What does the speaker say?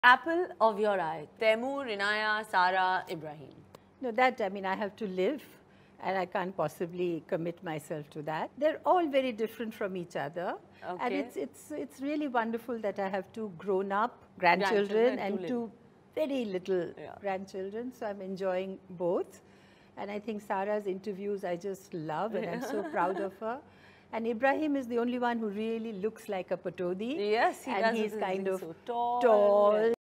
Apple of your eye, Taimur, Inaya, Sara, Ibrahim. No, that, I mean, I have to live and I can't possibly commit myself to that. They're all very different from each other. Okay. And it's really wonderful that I have two grown-up grandchildren and two very little grandchildren. So I'm enjoying both. And I think Sara's interviews I just love, and I'm so proud of her. And Ibrahim is the only one who really looks like a patodi. Yes, he does. And he's kind of so tall. tall.